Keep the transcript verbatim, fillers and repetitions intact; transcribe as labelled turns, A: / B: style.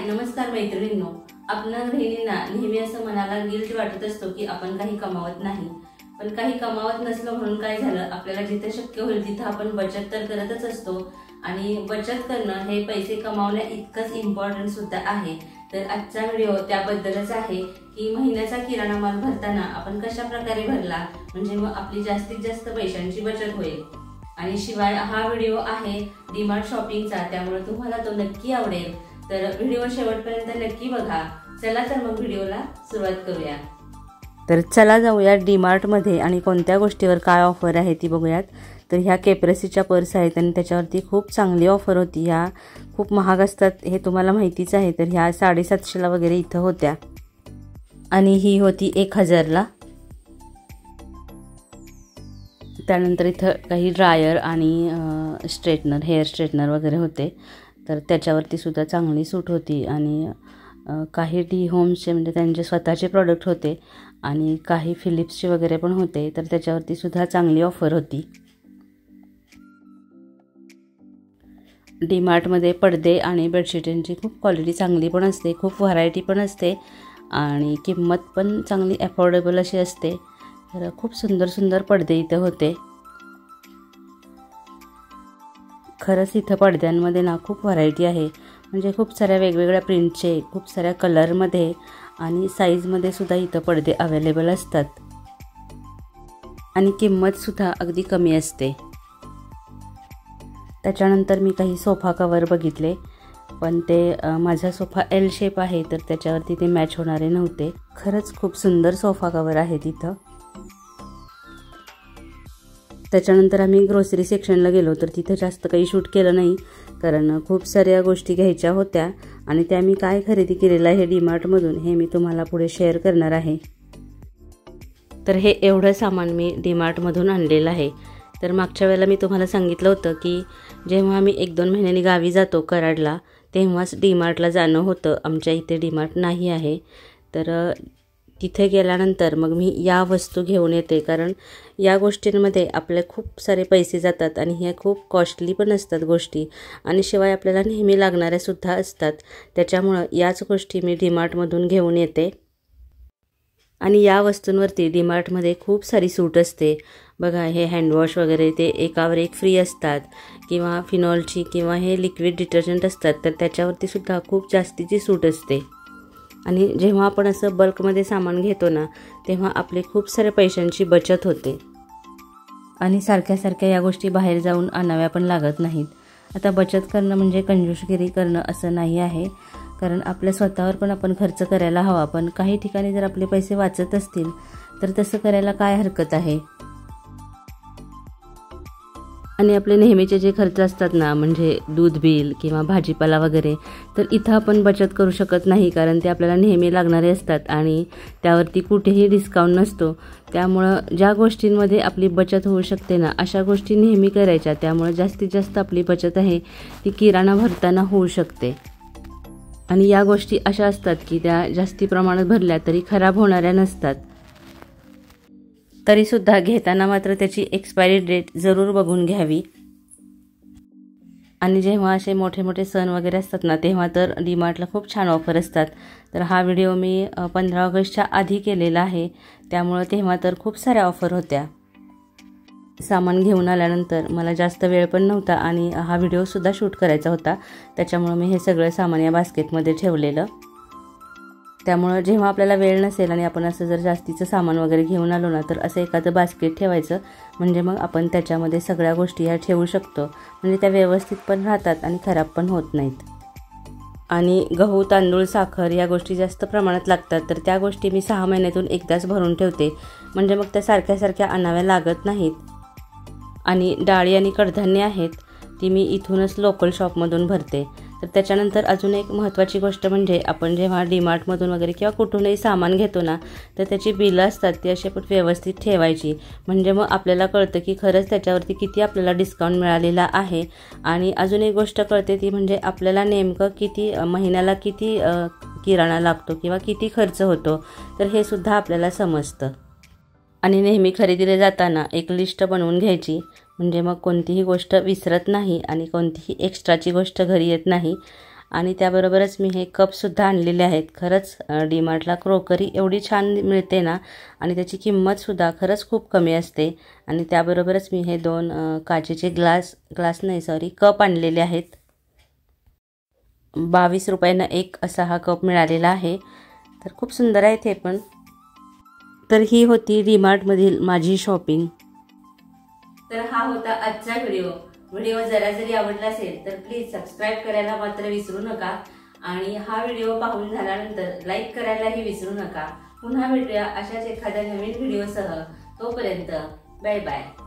A: नमस्कार मैत्रिणींनो, आपणा गृहिणींना नेहमी असं मनाला गिल्ट वाटत असतो की आपण काही कमावत नाही. पण काही कमावत नसलो म्हणून काय झालं, आपल्याला जिथे शक्य होईल तिथे आपण बचत तर करतच असतो आणि बचत करणं हे पैसे कमावण्या इतकंच इम्पॉर्टंट सुद्धा आहे. तर आजचा व्हिडिओ त्याबद्दलच आहे की महिन्याचा किराणा माल भरताना आपण कशा प्रकारे भरला म्हणजे मग आपली जास्तीत जास्त पैशांची बचत होईल. आणि शिवाय हा व्हिडिओ आहे डी मार्ट शॉपिंगचा, त्यामुळे तुम्हाला तो नक्की आवडेल. तर व्हिडिओ शेवटपर्यंत नक्की बघा. चला तर मग व्हिडिओला सुरुवात करूया.
B: तर चला जाऊया डी मार्ट मध्ये आणि कोणत्या गोष्टीवर काय ऑफर आहे ती बघूयात. तर ह्या केप्रेसीच्या पर्स आहेत आणि त्याच्यावरती खूप चांगली ऑफर होती. ह्या खूप महाग असतात हे तुम्हाला माहितीच आहे. तर ह्या साडेसातशेला वगैरे इथं होत्या आणि ही होती एक हजारला. त्यानंतर इथं काही ड्रायर आणि स्ट्रेटनर, हेअर स्ट्रेटनर वगैरे होते. तर त्याच्यावरती सुद्धा चांगली सूट होती. आणि काही डी होम्सचे म्हणजे त्यांचे स्वतःचे प्रॉडक्ट होते आणि काही फिलिप्सचे वगैरे पण होते. तर त्याच्यावरती सुद्धा चांगली ऑफर होती. डी मार्टमध्ये पडदे आणि बेडशीटांची खूप क्वालिटी चांगली पण असते, खूप व्हरायटी पण असते आणि किंमत पण चांगली अफोर्डेबल अशी असते. तर खूप सुंदर सुंदर पडदे इथे होते. खरंच इथं पडद्यांमध्ये ना खूप व्हरायटी आहे. म्हणजे खूप साऱ्या वेगवेगळ्या प्रिंटचे, खूप साऱ्या कलरमध्ये आणि साईजमध्ये सुद्धा इथं पडदे अवेलेबल असतात आणि किंमतसुद्धा अगदी कमी असते. त्याच्यानंतर मी काही सोफा कवर बघितले, पण ते माझा सोफा एल शेप आहे तर त्याच्यावरती ते मॅच होणारे नव्हते. खरंच खूप सुंदर सोफा कवर आहे तिथं. त्याच्यानंतर आम्ही ग्रोसरी सेक्शनला गेलो तर तिथं जास्त काही शूट केलं नाही, कारण खूप साऱ्या गोष्टी घ्यायच्या होत्या आणि त्या मी काय खरेदी केलेलं आहे डी मार्टमधून हे मी तुम्हाला पुढे शेअर करणार आहे. तर हे एवढं सामान मी डी मार्टमधून आणलेलं आहे. तर मागच्या वेळेला मी तुम्हाला सांगितलं होतं की जेव्हा आम्ही एक दोन महिन्यांनी गावी जातो कराडला तेव्हाच डी मार्टला जाणं होतं. आमच्या इथे डी मार्ट नाही आहे. तर तिथे गेल्यानंतर मग मी या वस्तू घेऊन येते, कारण या गोष्टींमध्ये आपले खूप सारे पैसे जातात आणि ह्या खूप कॉस्टली पण असतात गोष्टी आणि शिवाय आपल्याला नेहमी लागणाऱ्यासुद्धा असतात. त्याच्यामुळं याच गोष्टी मी डी मार्टमधून घेऊन येते. आणि या वस्तूंवरती डी मार्टमध्ये खूप सारी सूट असते. बघा, हे हँडवॉश वगैरे ते एकावर एक फ्री असतात किंवा फिनॉलची किंवा हे लिक्विड डिटर्जंट असतात तर त्याच्यावरती सुद्धा खूप जास्तीची सूट असते. आणि जेव्हा आपण असं बल्कमध्ये सामान घेतो ना तेव्हा आपले खूप साऱ्या पैशांची बचत होते आणि सारख्या सारख्या या गोष्टी बाहेर जाऊन आणाव्या पण लागत नाहीत. आता बचत करणं म्हणजे कंजूसगिरी करणं असं नाही आहे, कारण आपल्या स्वतःवर पण आपण खर्च करायला हवा. पण काही ठिकाणी जर आपले पैसे वाचत असतील तर तसं करायला काय हरकत आहे. आणि आपले नेहमीचे जे खर्च असतात ना म्हणजे दूध बिल किंवा भाजीपाला वगैरे, तर इथं आपण बचत करू शकत नाही, कारण ते आपल्याला नेहमी लागणारे असतात आणि त्यावरती कुठेही डिस्काउंट नसतो. त्यामुळं ज्या गोष्टींमध्ये आपली बचत होऊ शकते ना अशा गोष्टी नेहमी करायच्या. त्यामुळं जास्तीत जास्त आपली बचत आहे ती किराणा भरताना होऊ शकते. आणि या गोष्टी अशा असतात की त्या जास्ती प्रमाणात भरल्या तरी खराब होणाऱ्या नसतात. तरीसुद्धा घेताना मात्र त्याची एक्सपायरी डेट जरूर बघून घ्यावी. आणि जेव्हा असे मोठे मोठे सण वगैरे असतात ना तेव्हा तर डी मार्टला खूप छान ऑफर असतात. तर हा व्हिडिओ मी पंधरा ऑगस्टच्या आधी केलेला आहे, त्यामुळं तेव्हा तर खूप साऱ्या ऑफर होत्या. सामान घेऊन आल्यानंतर मला जास्त वेळ पण नव्हता आणि हा व्हिडिओसुद्धा शूट करायचा होता. त्याच्यामुळं मी हे सगळं सामान या बास्केटमध्ये ठेवलेलं. त्यामुळं जेव्हा आपल्याला वेळ नसेल आणि आपण असं जर जास्तीचं सामान वगैरे घेऊन आलो ना तर असं एखादं बास्केट ठेवायचं, म्हणजे मग आपण त्याच्यामध्ये सगळ्या गोष्टी ह्या ठेवू शकतो. म्हणजे त्या व्यवस्थित पण राहतात आणि खराब पण होत नाहीत. आणि गहू, तांदूळ, साखर या गोष्टी जास्त प्रमाणात लागतात तर त्या गोष्टी मी सहा महिन्यातून एकदाच भरून ठेवते, म्हणजे मग त्या सारख्या सारख्या आणाव्या लागत नाहीत. आणि डाळी आणि कडधान्य आहेत ती मी इथूनच लोकल शॉपमधून भरते. तर त्याच्यानंतर अजून एक महत्त्वाची गोष्ट म्हणजे आपण जेव्हा डी मार्टमधून वगैरे किंवा कुठूनही सामान घेतो ना तर त्याची बिलं असतात ती अशी आपण व्यवस्थित ठेवायची, म्हणजे मग आपल्याला कळतं की खरंच त्याच्यावरती किती आपल्याला डिस्काउंट मिळालेला आहे. आणि अजून एक गोष्ट कळते ती म्हणजे आपल्याला नेमकं किती महिन्याला किती किराणा लागतो किंवा किती खर्च होतो, तर हे सुद्धा आपल्याला समजतं. आणि नेहमी खरेदीला जाताना एक लिस्ट बनवून घ्यायची, म्हणजे मग कोणतीही गोष्ट विसरत नाही आणि कोणतीही एक्स्ट्राची गोष्ट घरी येत नाही. आणि त्याबरोबरच मी हे कपसुद्धा आणलेले आहेत. खरंच डी मार्टला क्रोकरी एवढी छान मिळते ना, आणि त्याची किंमतसुद्धा खरंच खूप कमी असते. आणि त्याबरोबरच मी हे दोन काचेचे ग्लास ग्लास नाही सॉरी कप आणलेले आहेत. बावीस रुपयांना एक असा हा कप मिळालेला आहे. तर खूप सुंदर आहेत हे पण. तर ही होती डी मार्टमधील माझी शॉपिंग.
A: तर हा होता आजचा व्हिडिओ. व्हिडिओ जरा जरी आवडला असेल तर प्लीज सबस्क्राईब करायला मात्र विसरू नका. आणि हा व्हिडिओ पाहून झाल्यानंतर लाईक करायलाही विसरू नका. पुन्हा भेटूया अशाच एखाद्या नवीन व्हिडिओसह. तोपर्यंत बाय बाय.